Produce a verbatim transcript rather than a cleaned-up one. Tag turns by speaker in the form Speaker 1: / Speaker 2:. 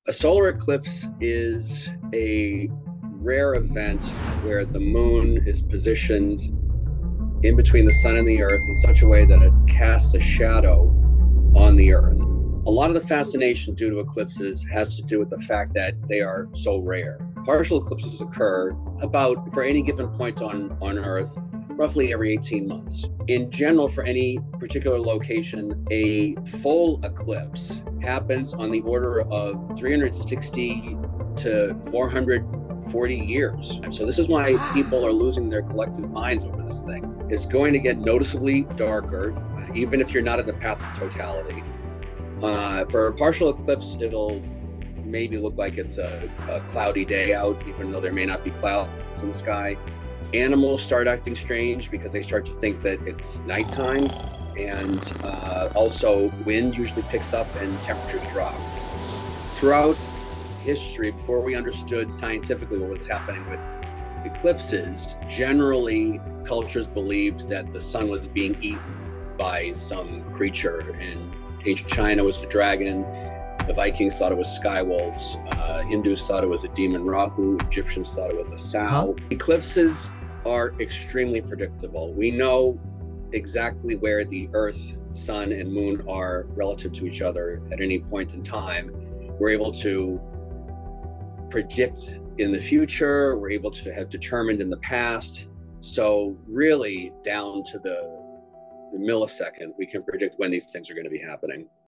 Speaker 1: A solar eclipse is a rare event where the moon is positioned in between the sun and the earth in such a way that it casts a shadow on the earth. A lot of the fascination due to eclipses has to do with the fact that they are so rare. Partial eclipses occur about, for any given point on, on Earth, roughly every eighteen months. In general, for any particular location, a full eclipse happens on the order of three hundred sixty to four hundred forty years. So this is why people are losing their collective minds over this thing. It's going to get noticeably darker, even if you're not at the path of totality. Uh, for a partial eclipse, it'll maybe look like it's a, a cloudy day out, even though there may not be clouds in the sky. Animals start acting strange because they start to think that it's nighttime, and uh, also wind usually picks up and temperatures drop. Throughout history, before we understood scientifically what was happening with eclipses, generally cultures believed that the sun was being eaten by some creature. In ancient China was the dragon, the Vikings thought it was sky wolves, uh, Hindus thought it was a demon Rahu, Egyptians thought it was a sow. Huh? Eclipses are extremely predictable. We know exactly where the Earth, sun, and moon are relative to each other at any point in time. We're able to predict in the future, we're able to have determined in the past. So really down to the, the millisecond, we can predict when these things are going to be happening.